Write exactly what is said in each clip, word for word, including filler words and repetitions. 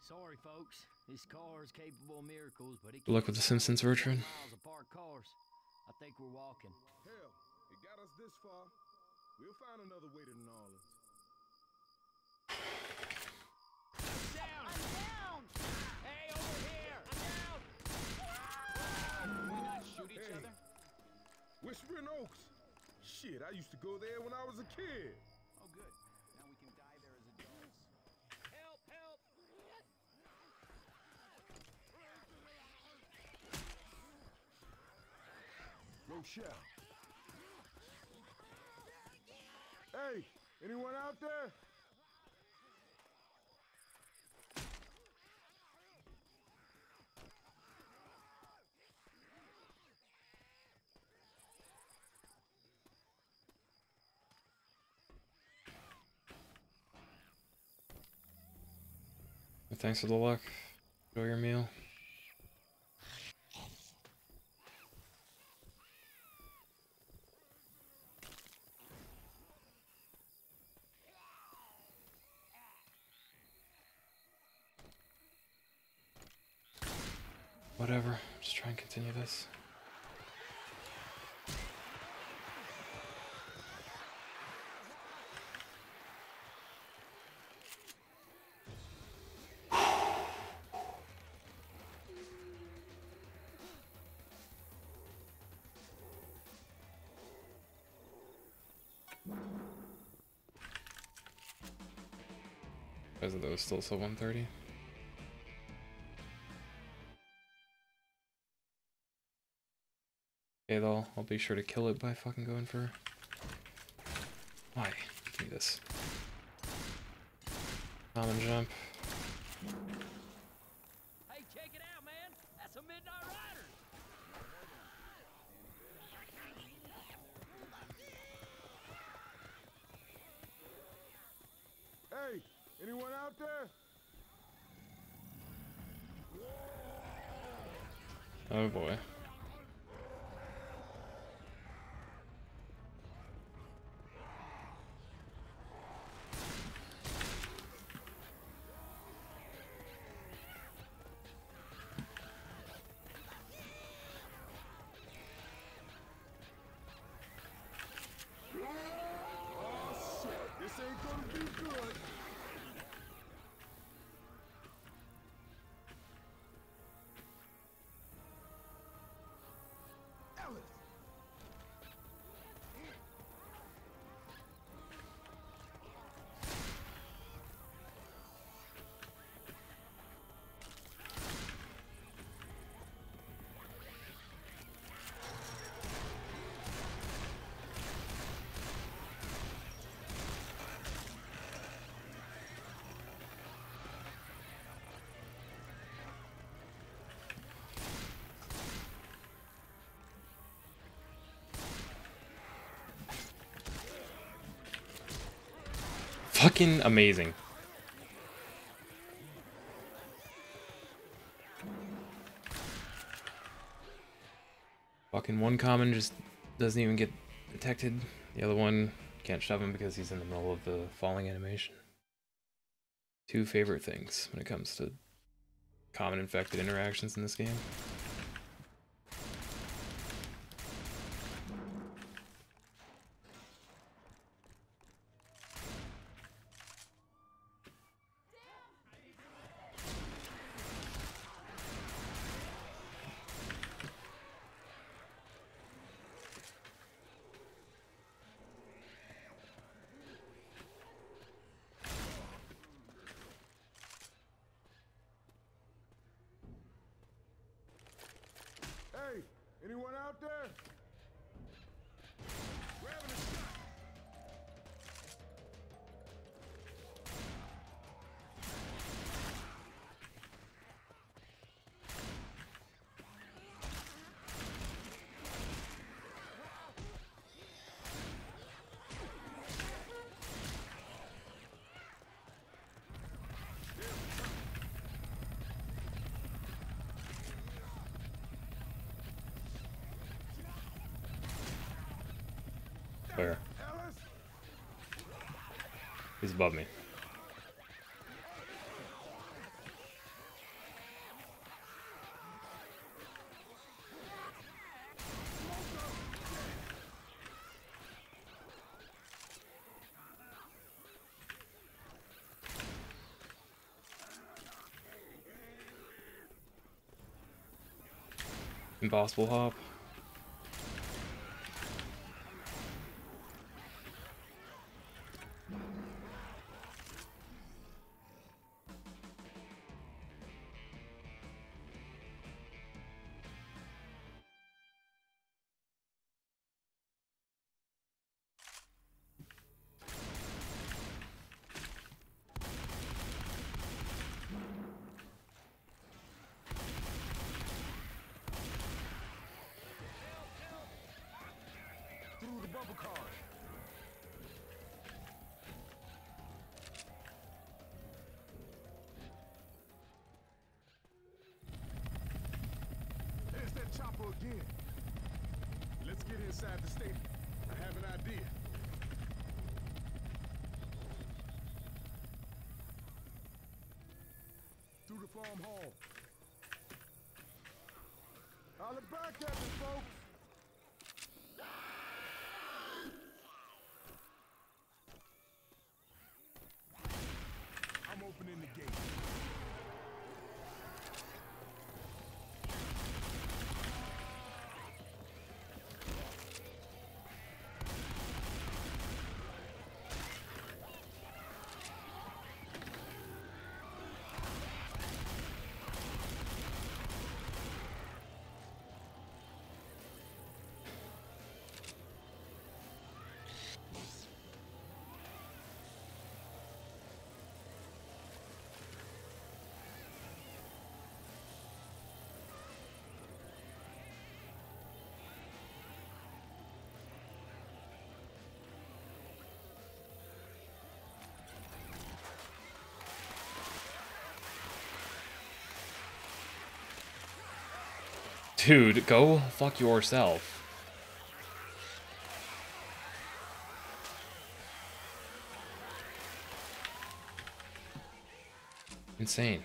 Sorry, folks. This car is capable of miracles, but it Good luck with the Simpsons, Bertrand. miles apart cars. I think we're walking. Hell, it got us this far. We'll find another way to New Orleans. Down! I'm down! Hey, over here! I'm down! Can we not shoot each Hey. other? Whispering Oaks. Shit, I used to go there when I was a kid. Oh, good. Now we can die there as adults. Help! Help! Rochelle. Hey, anyone out there? Thanks for the luck. Enjoy your meal. Whatever, just try and continue this. Isn't those still so one thirty? Okay, though, I'll be sure to kill it by fucking going for... Why? Give me this. Common jump. Hey, check it out, man! That's a Midnight Rider! Hey, anyone out there? Oh boy. Oh shit, this ain't gonna be good. Ellis! Fucking amazing. Fucking one common just doesn't even get detected. The other one can't shove him because he's in the middle of the falling animation. Two favorite things when it comes to common infected interactions in this game. Hey, anyone out there? Grabbing a shot. Where? Ellis? He's above me. Impossible hop. Through the bubble car. There's that chopper again. Let's get inside the stadium. I have an idea. Through the farm hall. I'll look back at you, folks. I'm opening the gate. Dude, go fuck yourself. Insane.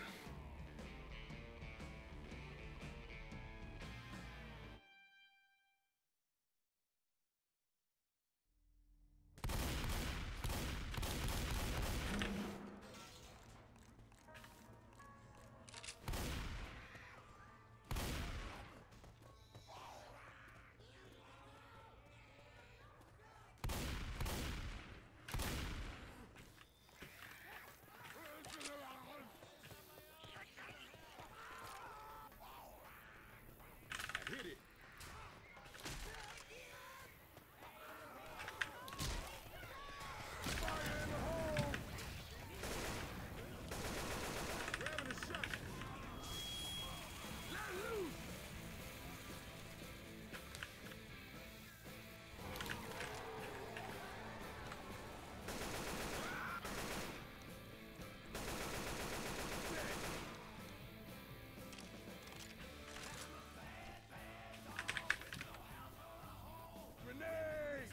Hit it. Fire in the hole. Grabbing a shot. Let loose. Grenade.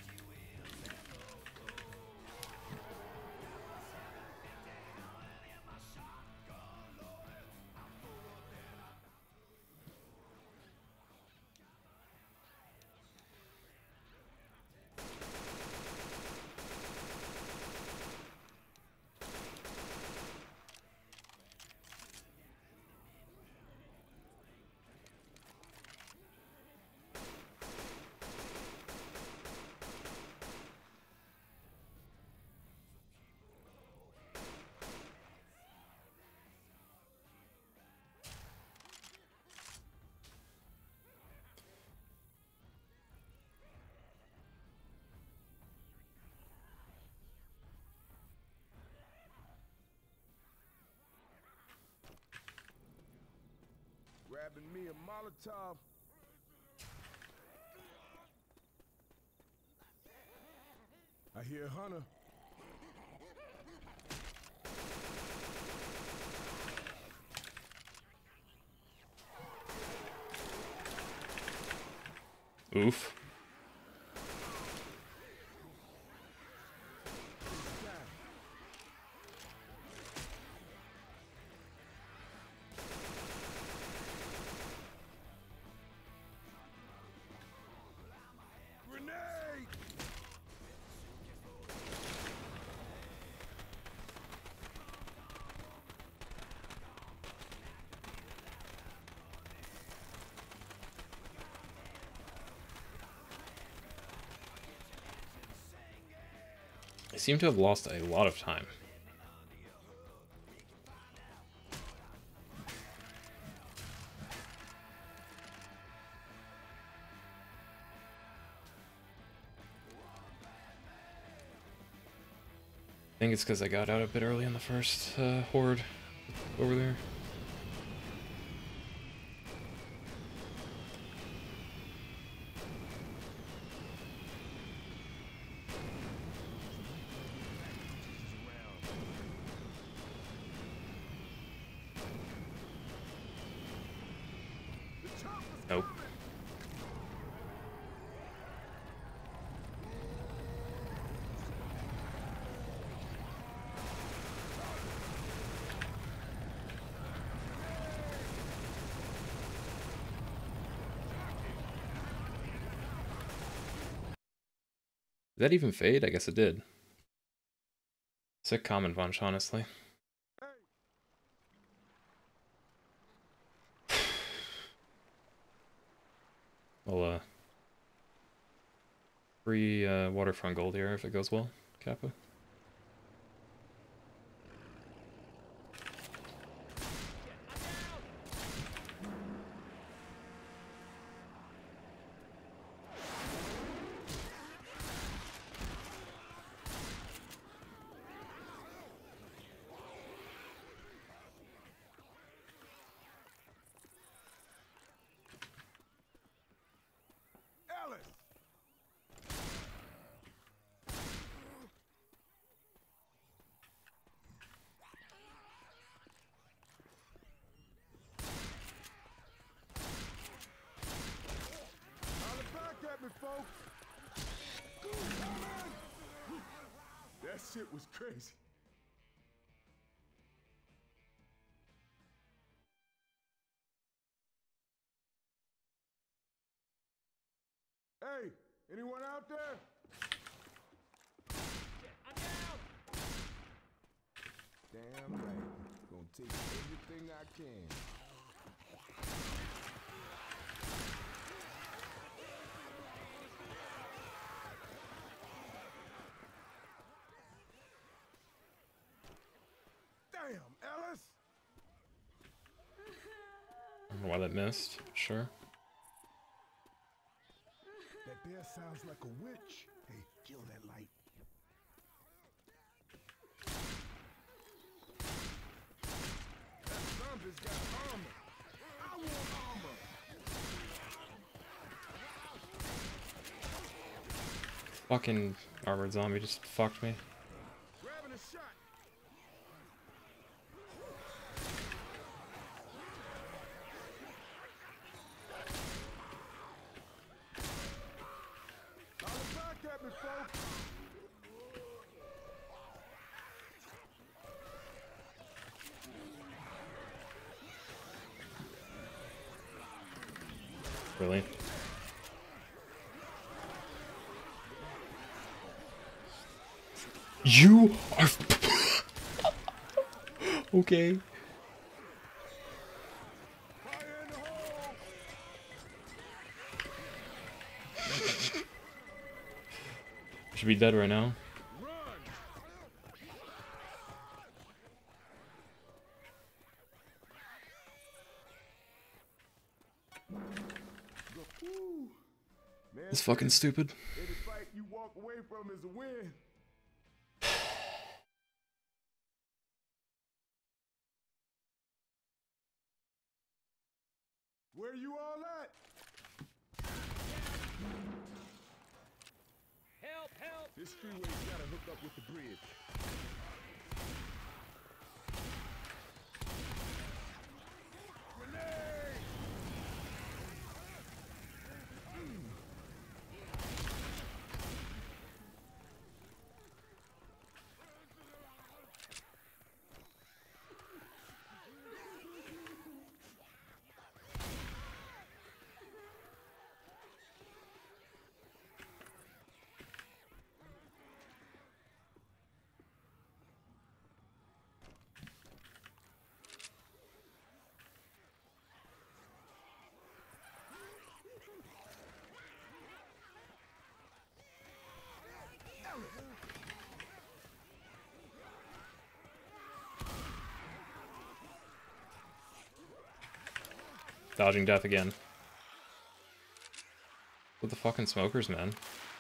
Grabbing me a Molotov. I hear Hunter. Oof. Grenade! seem to have lost a lot of time. I think it's because I got out a bit early in the first uh, horde over there. Nope. Did that even fade? I guess it did. Sick common bunch, honestly. Well, uh, free uh, waterfront gold here if it goes well, Kappa. That shit was crazy. Hey, anyone out there? I'm down. Damn right. Gonna take everything I can. Damn, Ellis! I don't know why that missed, sure. That there sounds like a witch. Hey, kill that light. That zombie's got armor. I want armor. Fucking armored zombie just fucked me. Grabbing a shot. At me, folks. Really? You are okay. Fire in the hole. Should be dead right now. It's fucking stupid. Any fight you walk away from is a win. Where you all at? Help, help. This freeway's gotta hook up with the bridge. Grenade! Dodging death again. With the fucking smokers, man.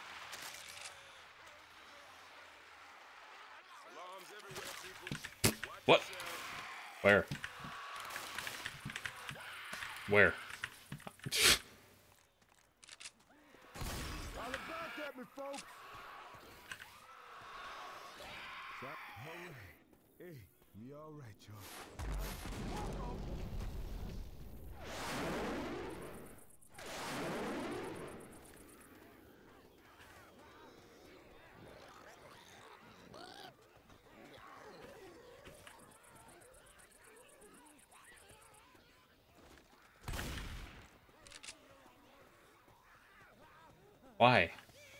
What? Where? Where? Holler back at me, folks. Stop. Alright. Hey, we all right, y'all. Why?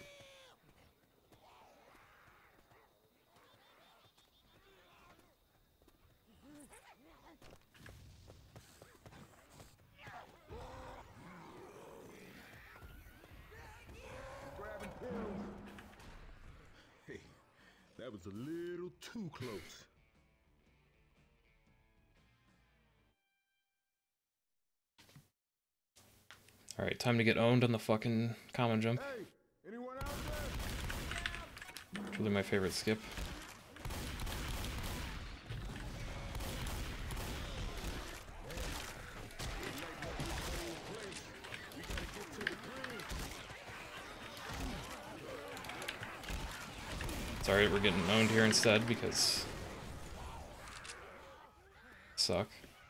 Grabbing pills. Hey, that was a little too close. Alright, time to get owned on the fucking common jump. Hey, anyone out there? Really my favorite skip. It's alright, we're getting owned here instead because suck.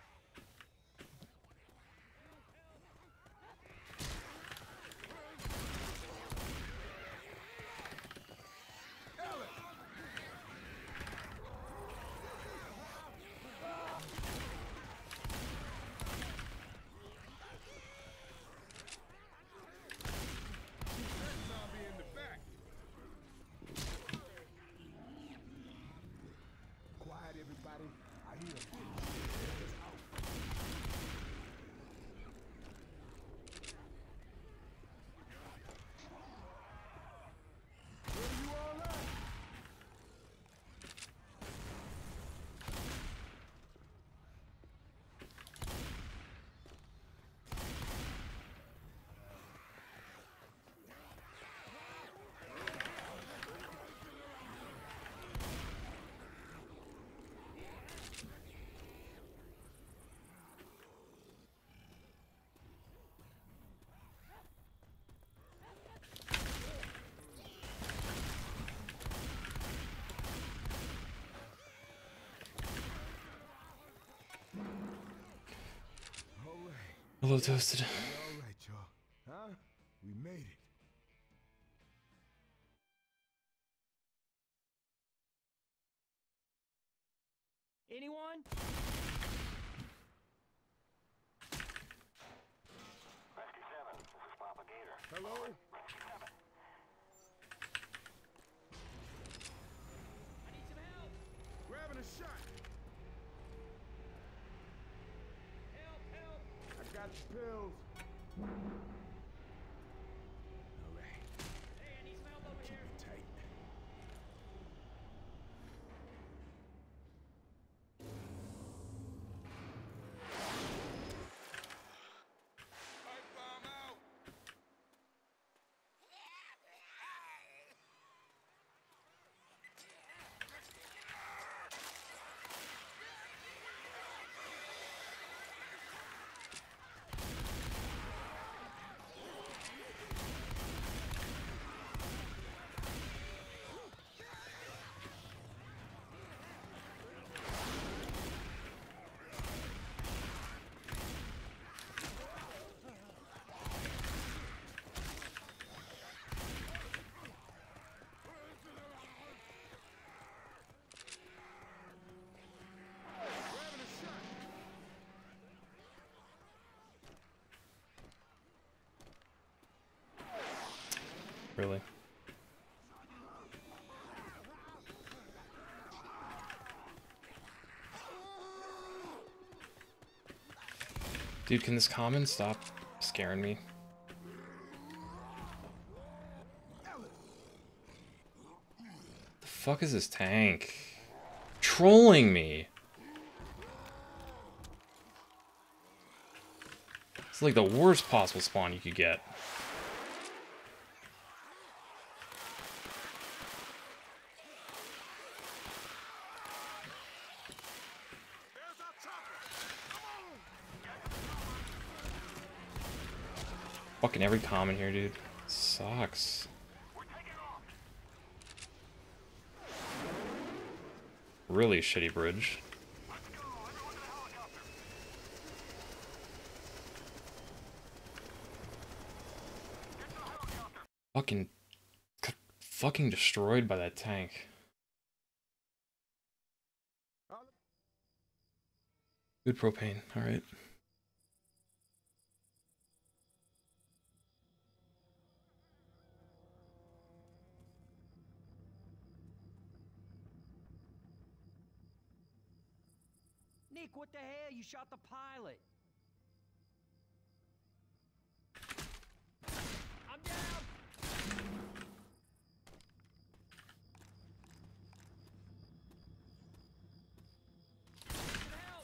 Everybody, I hear him. Where you all at? Hello, Toasted. All right, y'all. Huh? We made it. Anyone? Rescue seven, this is Papa Gator. Hello? Rescue seven. I need some help. Grabbing a shot. Help, help. I got the pills. All right. Hey, I need some help over here. Tight. Pipe bomb out. Grabbing a shot. Really. Dude, can this common stop scaring me? The fuck is this tank? Trolling me. It's like the worst possible spawn you could get. Fucking every common here, dude. Sucks. Really shitty bridge. Fucking, fucking destroyed by that tank. Good propane, alright. Nick, what the hell? You shot the pilot. I'm down. Help.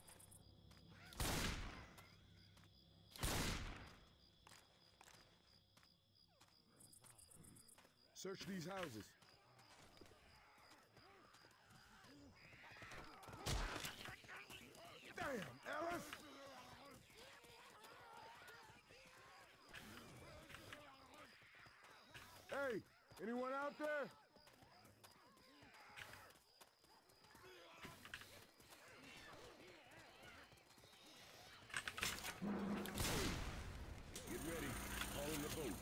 Search these houses. Damn, Ellis! Hey, anyone out there? Get ready. Calling the boat.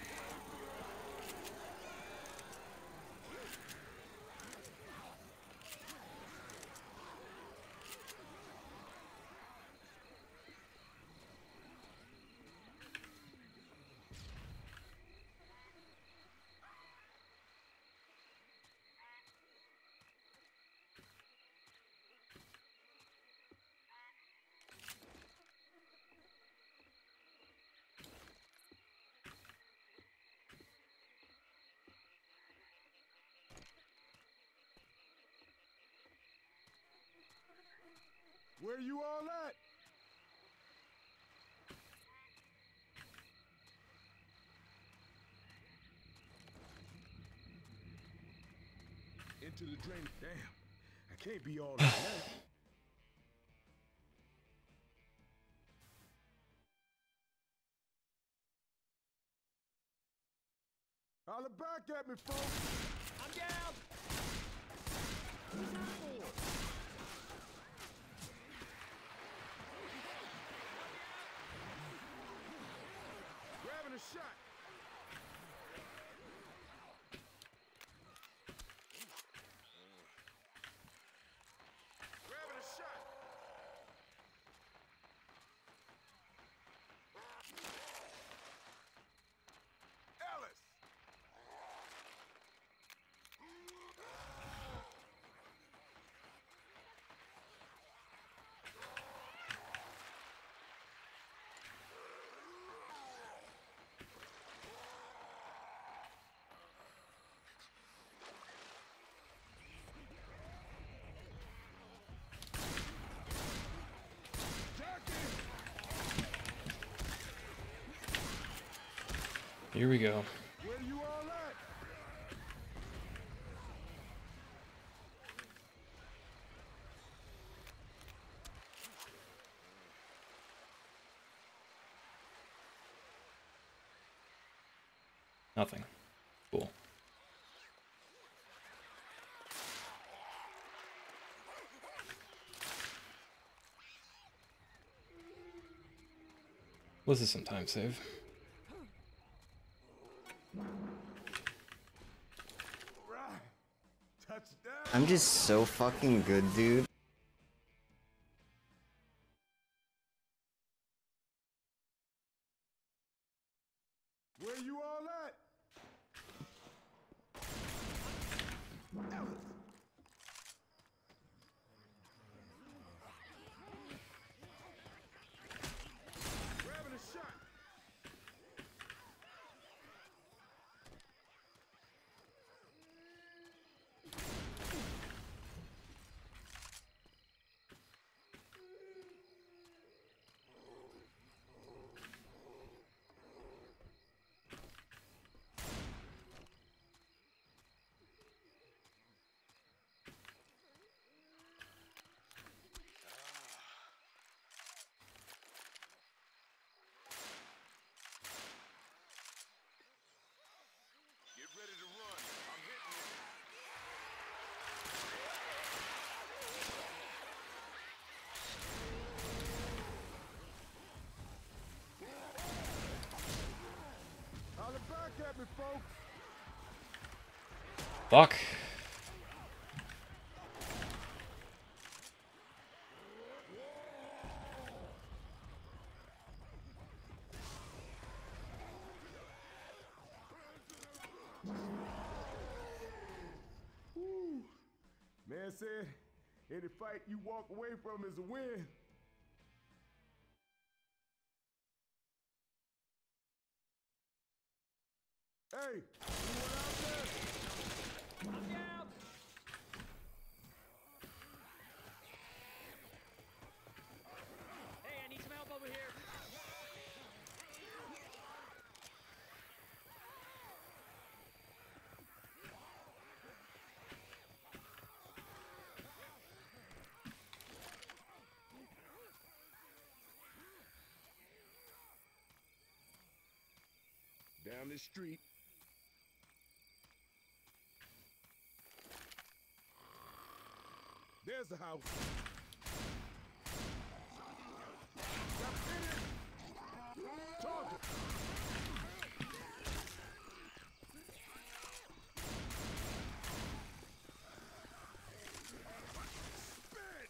Where you all at? Into the drain. Damn, I can't be all in that. Holla back at me, folks. I'm down. Who's that for? Grabbing a shot. Grabbing a shot. Ellis. Here we go. Where you all at? Nothing. Cool. This is some time save. Right. Touchdown. I'm just so fucking good, dude. Where you all at? Ellis. Grabbing a shot. at me, folks. Fuck. Woo. Man said, any fight you walk away from is a win. Hey, anyone out there? I'm down. Hey, I need some help over here. Down this street. There's the house. Gotta hit it. Target. Spit.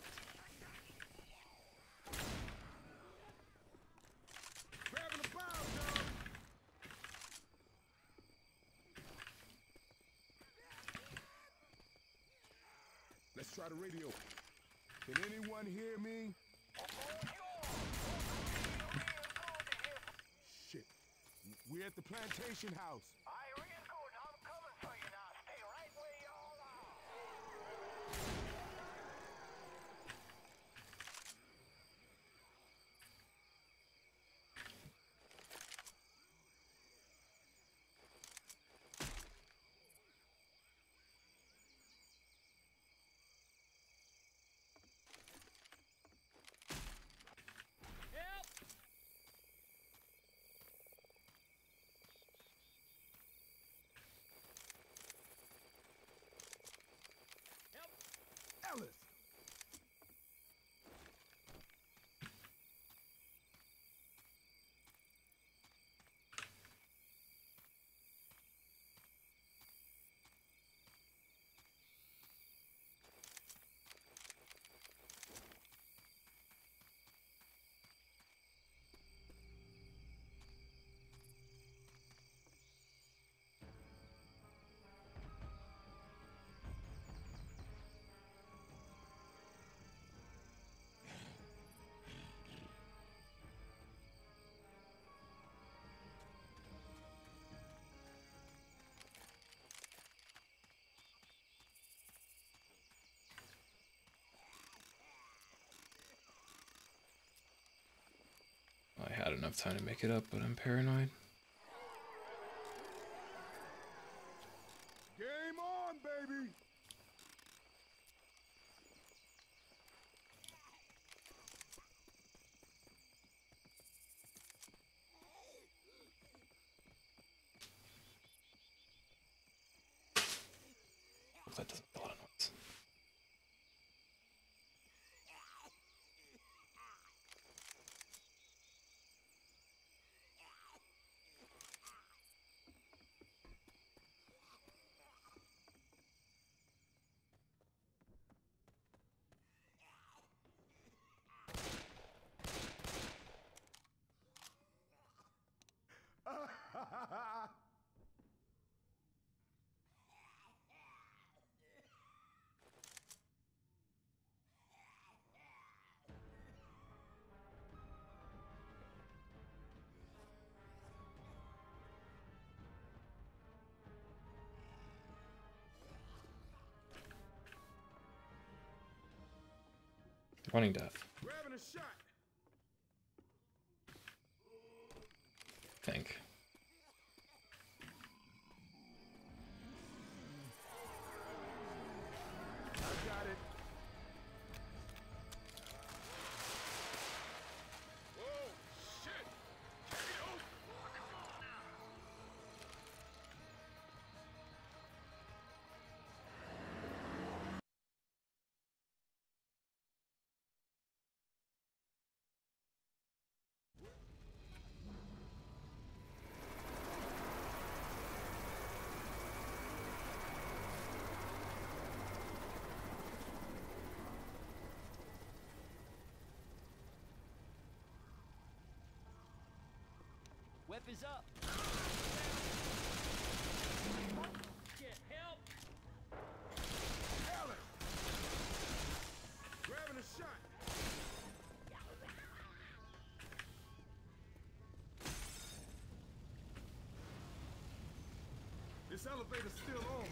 Grabbing the bow, dog. Let's try the radio. Can anyone hear me? Shit. We're at the plantation house. I reinforce. I'm coming for you now. Stay right where y'all are. Help! Help! Ellis. I had enough time to make it up, but I'm paranoid. Game on, baby. Hope that doesn't make a lot of noise. Running death. Grabbing a shot. Think. I got it. Whoa, shit. Take it over. Weapons up. Get help. Alan! Grabbing a shot. This elevator's still on.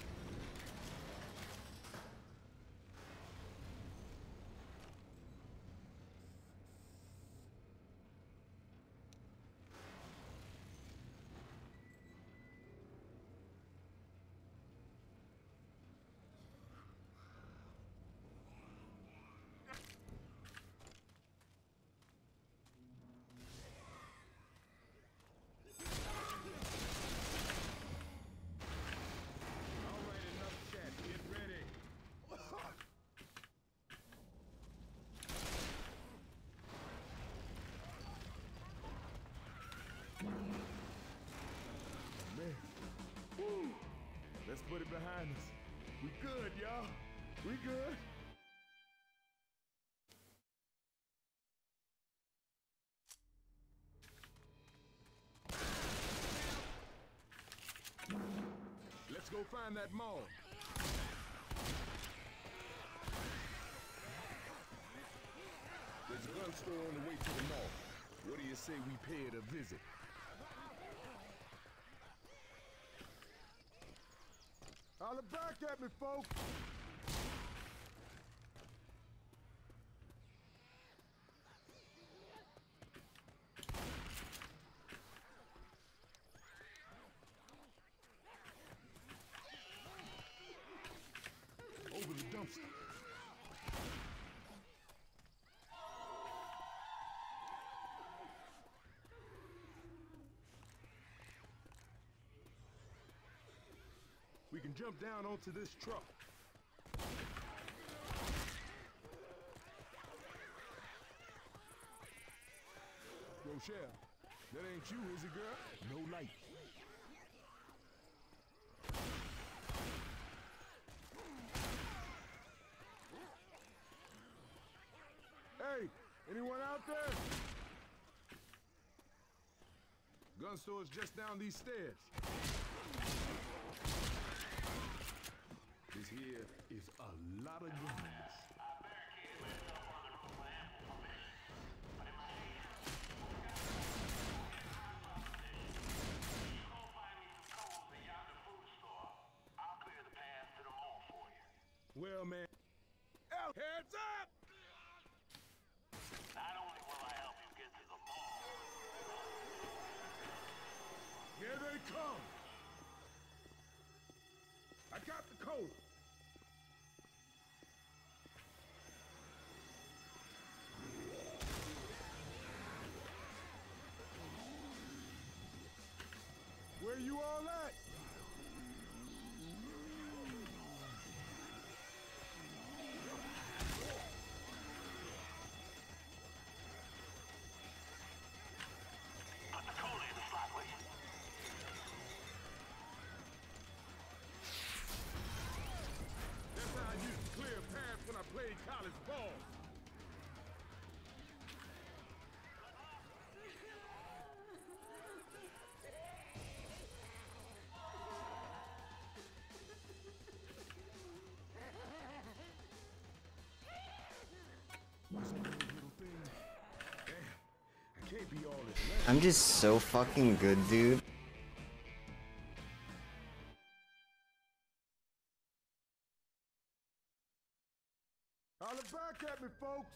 Let's put it behind us. We good, y'all. We good. Let's go find that mall. There's a gun store on the way to the mall. What do you say we pay it a visit? Holler back at me, folks! Over the dumpster. We can jump down onto this truck. Rochelle, that ain't you, is it, girl? No light. Hey, anyone out there? Gun store's just down these stairs. This here is a lot of guns. Well, man. L, heads up! Not only will I help you get to the mall. Here they come. I got the code. Where you all at? Put the code in the slotway. That's how I used to clear paths when I played college ball. What's up, little thing? Damn, I can't be all this left. I'm just so fucking good, dude. Holler back at me, folks.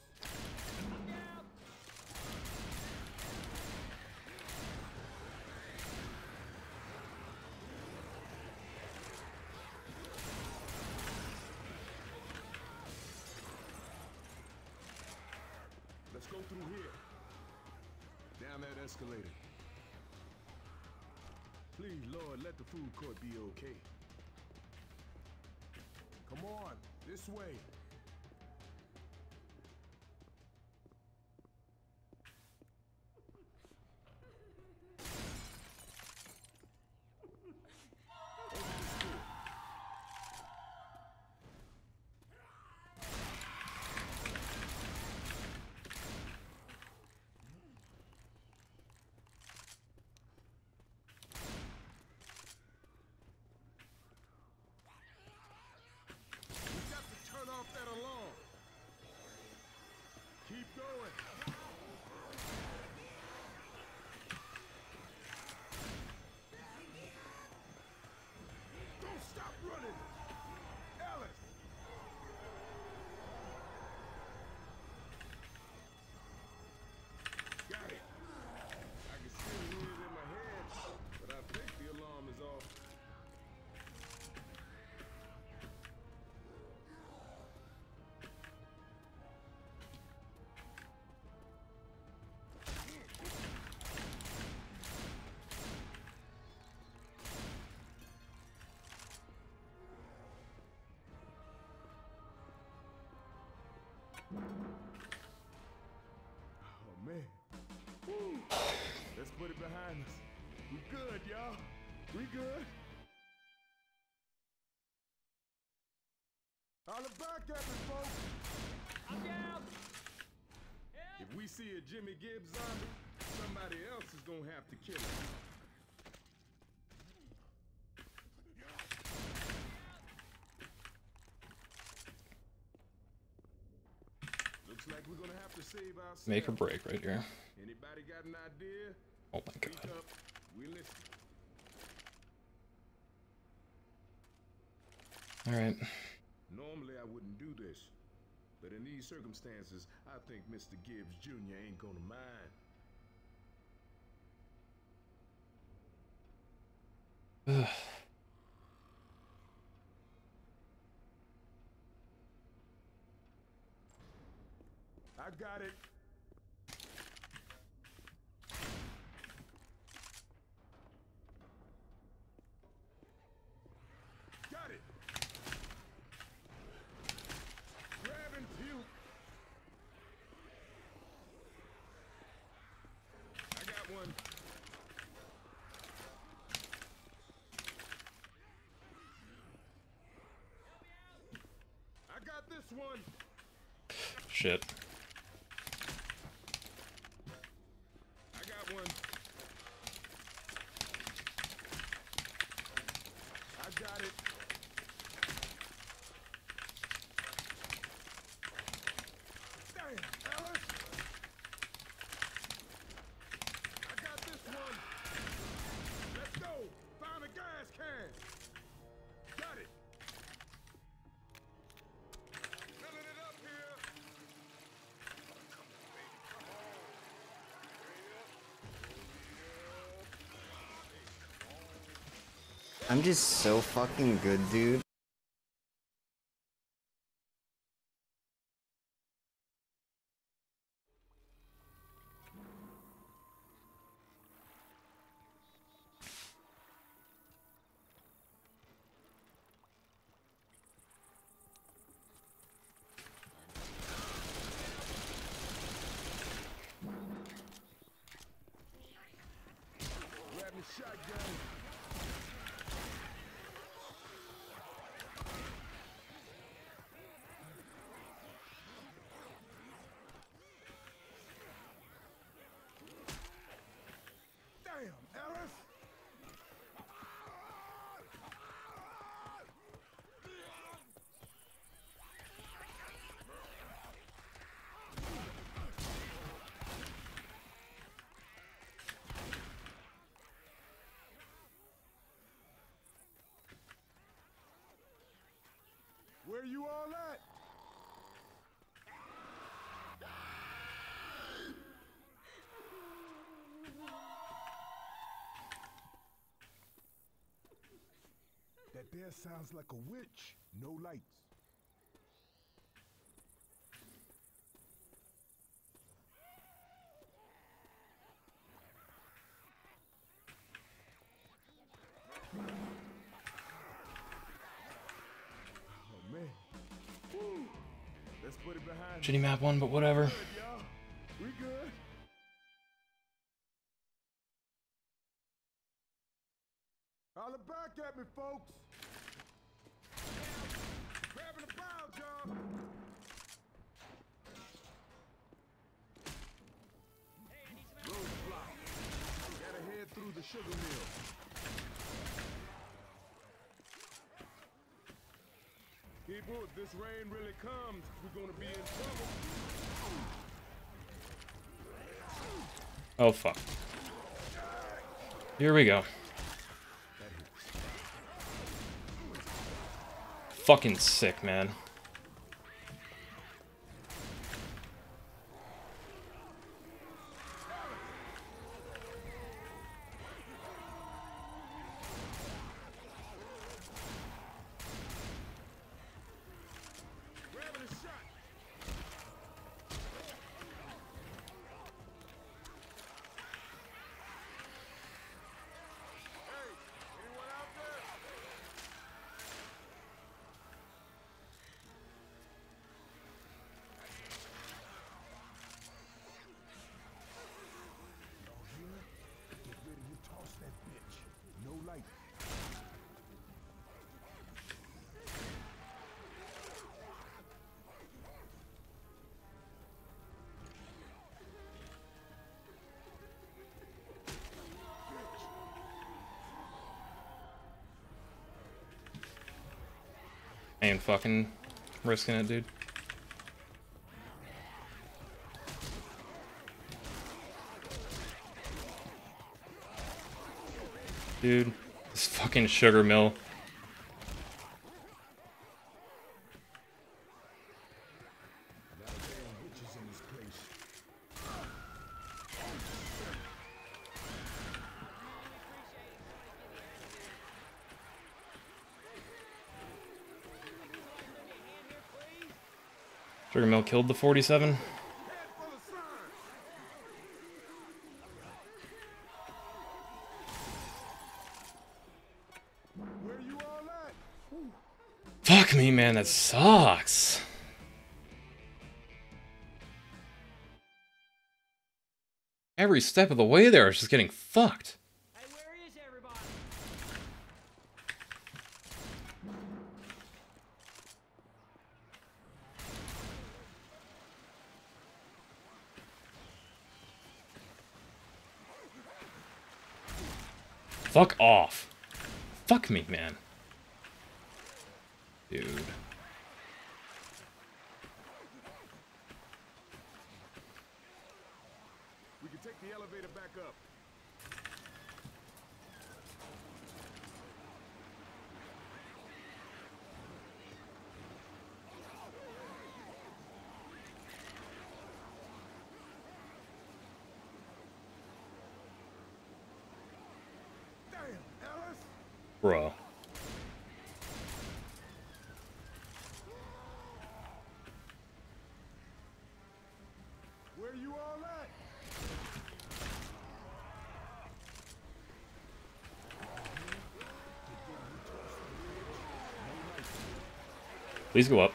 Let's go through here. Down that escalator. Please, Lord, let the food court be okay. Come on, this way. Keep going. Don't stop running. Alice. Got it. I can still hear it in my head, but I think the alarm is off. Oh man. Woo. Let's put it behind us. We good, y'all. We good. Holla back at me, folks. I'm down. If we see a Jimmy Gibbs zombie, somebody else is gonna have to kill him. Looks like we're gonna have to save ourselves. Make or break right here. Anybody got an idea? Oh my Speak god. up. We listen. Alright. Normally I wouldn't do this, but in these circumstances, I think Mister Gibbs Junior ain't gonna mind. Ugh. I got it. Got it. Grab and puke. I got one. I got this one. Shit. I got one. I got it. Damn, Alice. I got this one. Let's go. Found a gas can. Got it. Filling it up here. Come on, baby. Come on. I'm just so fucking good, dude. Grab me shotgun. Damn, Alice! Where you all at? That there sounds like a witch. No lights. Oh man. Woo. Let's put it behind us. Shitty map one, but whatever. Good, y'all. We good. Holla back at me, folks. Grabbing the bow, y'all. Roadblock. Gotta head through the sugar mill. People, if this rain really comes, we're gonna be in trouble. Oh, fuck. Here we go. Fucking sick, man. Grabbing a shot. Hey, anyone out there? Y'all hear? Get ready to toss that bitch. No light. I ain't fucking risking it, dude. Dude, this fucking sugar mill. Sugar mill killed the forty-seven. Head full of sun. Where you all at? Fuck me, man, that sucks. Every step of the way there is just getting fucked. Hey, where is everybody? Fuck off. Fuck me, man. Dude. We can take the elevator back up. Damn, Ellis! Bruh. Where you all at? Please go up.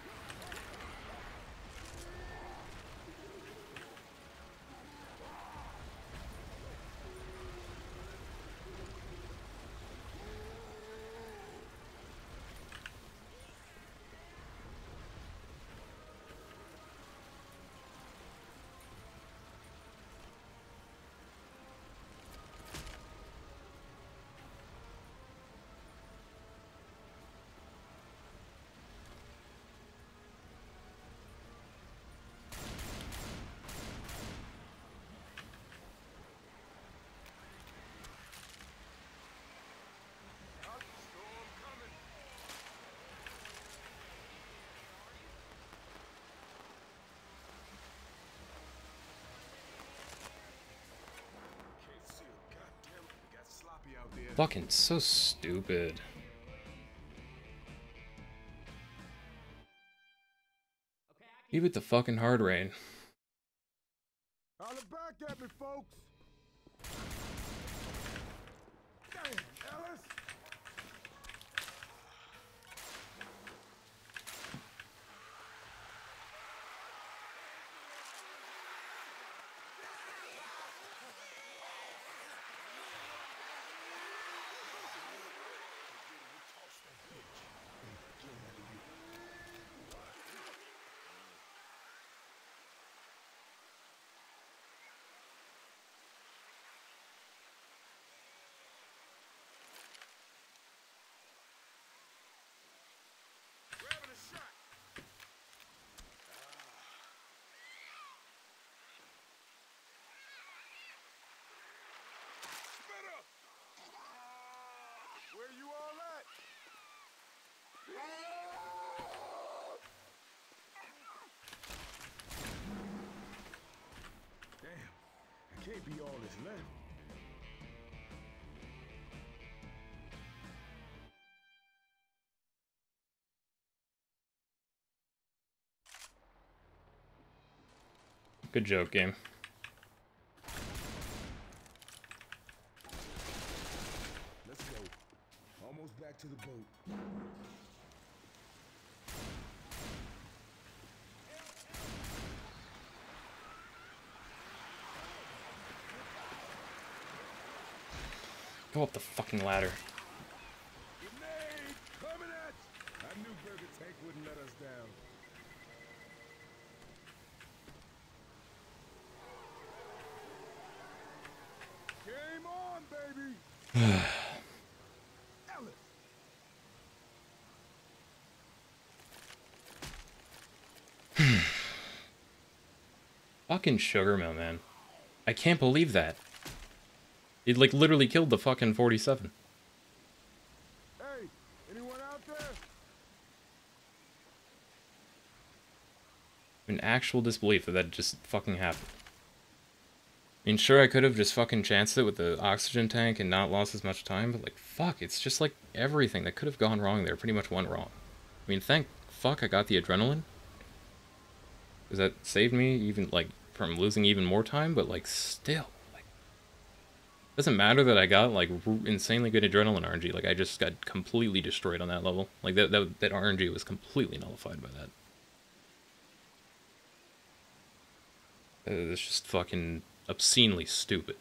Storm coming. Can't see a goddamn. It got sloppy out there. Fucking so stupid. Leave it to fucking hard rain. Holler back at me, folks. Damn, Ellis. can't be all that's left. Good joke, game. Let's go. Almost back to the boat. Go up the fucking ladder. Grenade coming at you. I knew Burger Tank wouldn't let us down. Game on, baby. Ellis. Fucking sugarmill, man. I can't believe that. It like literally killed the fucking forty-seven. Hey, anyone out there? In actual disbelief that that just fucking happened. I mean, sure, I could have just fucking chanced it with the oxygen tank and not lost as much time, but like, fuck, it's just like everything that could have gone wrong there pretty much went wrong. I mean, thank fuck I got the adrenaline. Because that saved me even, like, from losing even more time, but like, still. Like, doesn't matter that I got, like, insanely good adrenaline R N G. Like, I just got completely destroyed on that level. Like, that, that, that R N G was completely nullified by that. Uh, it's just fucking obscenely stupid.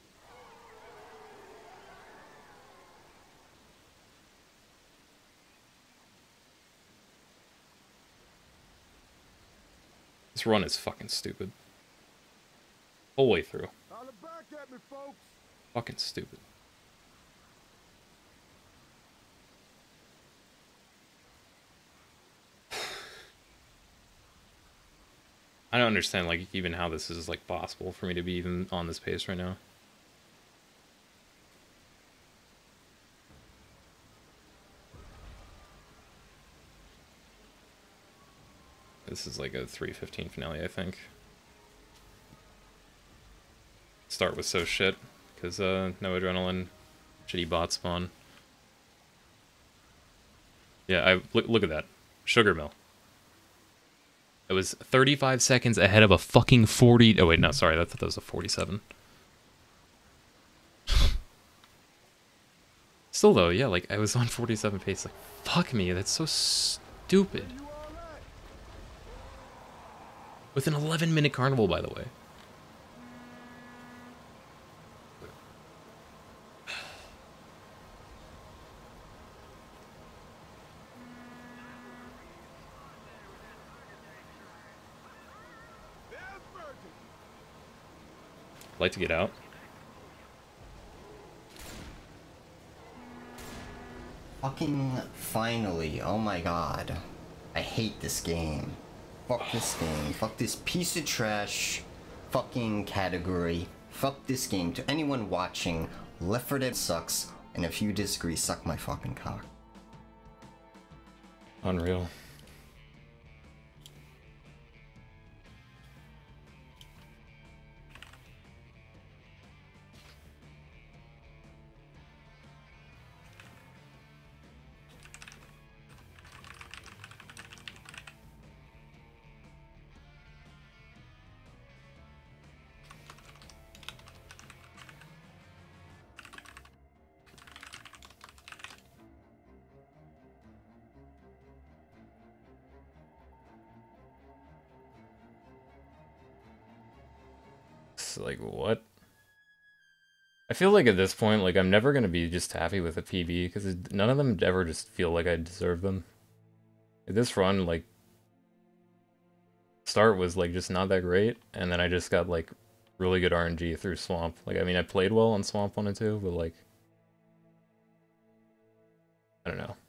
This run is fucking stupid. Whole way through. Holler back at me, folks. Fucking stupid. I don't understand, like, even how this is, like, possible for me to be even on this pace right now. This is like a three fifteen finale, I think. Start was so shit, because, uh, no adrenaline, shitty bot spawn. Yeah, I look, look at that. Sugarmill. It was thirty-five seconds ahead of a fucking forty... Oh, wait, no, sorry, I thought that was a forty-seven. Still, though, yeah, like, I was on forty-seven pace, like, fuck me, that's so stupid. With an eleven minute carnival, by the way. I'd like to get out. Fucking finally, oh my god. I hate this game. Fuck this game. Fuck this piece of trash fucking category. Fuck this game. To anyone watching, Left four Dead sucks, and if you disagree, suck my fucking cock. Unreal. Like, what? I feel like at this point, like, I'm never gonna be just happy with a P B, because none of them ever just feel like I deserve them. This run, like, start was, like, just not that great, and then I just got, like, really good R N G through Swamp. Like, I mean, I played well on Swamp one and two, but, like, I don't know.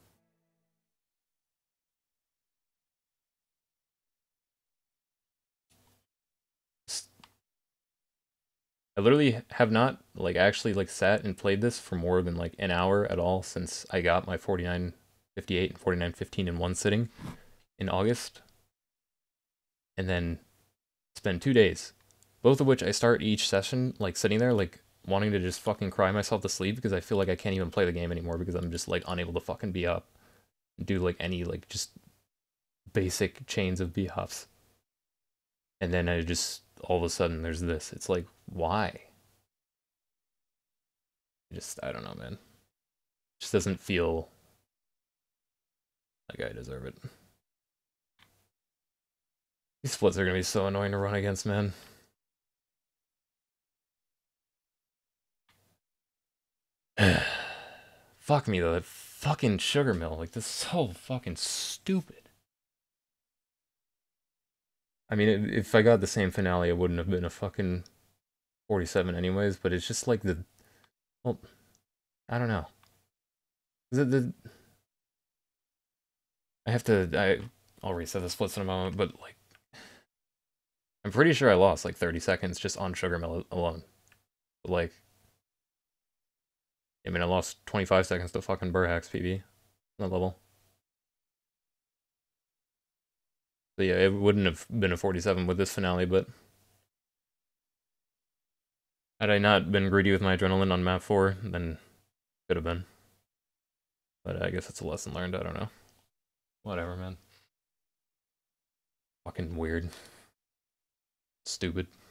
I literally have not, like, actually, like, sat and played this for more than, like, an hour at all since I got my forty-nine fifty-eight and forty-nine fifteen in one sitting in August. And then spend two days both of which I start each session, like, sitting there, like, wanting to just fucking cry myself to sleep because I feel like I can't even play the game anymore because I'm just, like, unable to fucking be up and do, like, any, like, just basic chains of B-hops. And then I just, all of a sudden, there's this. It's like, why? Just, I don't know, man. Just doesn't feel like I deserve it. These splits are gonna be so annoying to run against, man. Fuck me though, that fucking sugar mill, like, this is so fucking stupid. I mean, if I got the same finale, it wouldn't have been a fucking forty-seven anyways, but it's just like the, well, I don't know. The, the, I have to, I, I'll reset the splits in a moment, but, like, I'm pretty sure I lost, like, thirty seconds just on sugar mill alone. But, like, I mean, I lost twenty-five seconds to fucking Burhax P B on that level. But yeah, it wouldn't have been a forty-seven with this finale, but had I not been greedy with my adrenaline on map four, then could have been. But I guess it's a lesson learned, I don't know. Whatever, man. Fucking weird. Stupid.